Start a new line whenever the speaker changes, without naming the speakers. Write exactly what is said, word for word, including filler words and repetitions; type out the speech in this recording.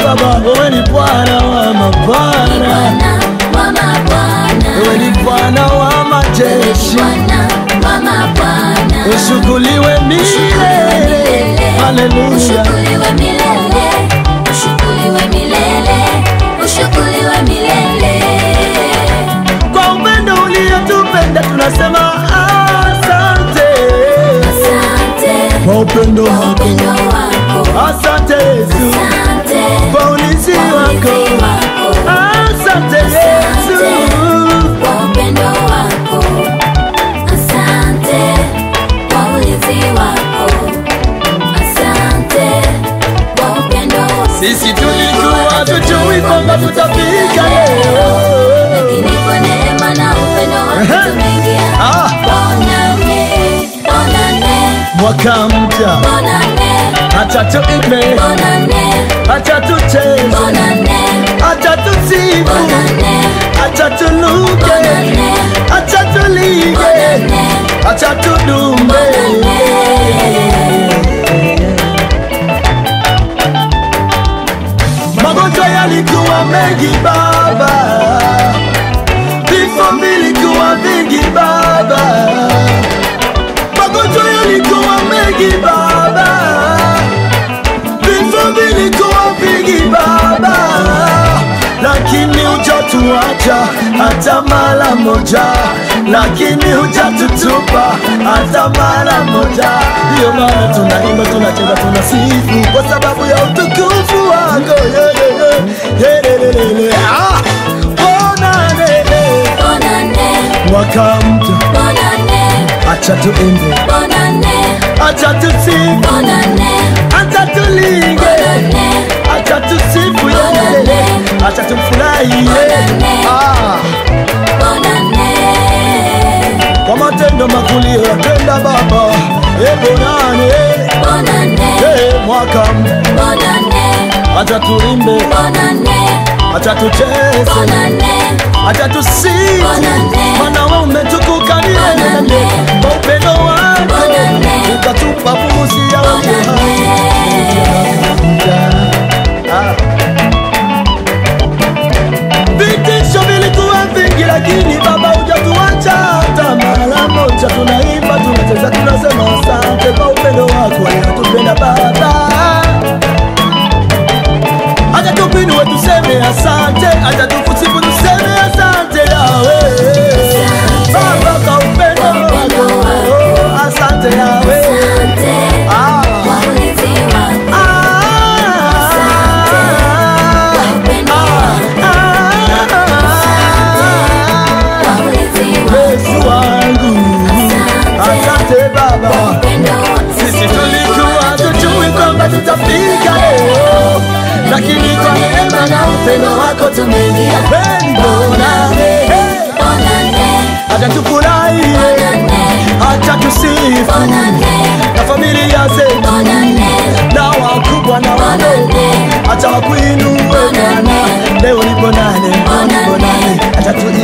Baba, wewe ni Bwana wa mabwana, wewe ni Bwana wa majeshi, ushukuriwe milele. Haleluya,
ushukuriwe milele, ushukuriwe milele, ushukuriwe milele.
kwa upendo uliotupenda tunasema asante,
Asante
kwa upendo
kwa
wako,
upendo wako,
asante Yesu,
asante
kwa ulinzi wako, asante Yesu,
kwa upendo wako, asante kwa ulinzi wako, asante kwa upendo wako.
sisi tulikuwa tujui kwamba tutafika leo,
Lakini kwa neema na upendo wako tumeingia.
Ah.
Bonane, bonane,
mwaka mpya,
bonane,
acha tuimbe,
bonane,
acha tucheze,
bonane,
acha tusifu,
bonane,
acha tuluke, acha tulige, acha tudumbe. Magonjwa yalikuwa mengi Baba, vifo vilikuwa vingi Baba, magonjwa yalikuwa mengi Baba, vifo vilikuwa vingi Baba, lakini hujatuacha hata mara moja, lakini hujatutupa hata mara moja. Ndiyo maana tunaimba, tunacheza, tunasifu kwa sababu ya utukufu wako. Yelelelele, ah, bonane,
bonane,
mwaka mpya,
bonane,
acha tuimbe,
bonane,
acha tusifu,
bonane,
acha tulige,
bonane,
acha tusifu, yelelele, acha tufurahie, ah,
bonane.
kwa matendo makuli yatenda Baba. E bonane,
Bonane,
e mwaka mpya,
bonane,
acha tuimbe,
bonane,
acha tucheze,
bonane,
acha tusifu, maana wewe umetukuka milele kwa upendo wako, ukatupa pumzi ya uhai. Ah. Vitisho vilikuwa vingi, lakini Baba hujatuacha hata mara moja. Tunaimba, tunacheza, tunasema asante kwa upendo wako uliotupenda Baba. Acha tupinue tuseme asante, acha tukusifu tuseme asante Yawe. Baba kwa upendo wako, asante Yawe. Ah.
kwa ulinzi wako, kwa ulinzi wako,
Yesu wangu, asante Baba.
upendo wako.
Sisi tulikuwa tujui kwamba tutafika leo, lakini kwa neema na upendo wako tumeingia. Bonane,
Bonane,
acha tufurahie, acha tusifu na familia zetu na wakubwa na wadogo, acha wakuinue Bwana. Leo ni bonane, leo ni bonane, acha tu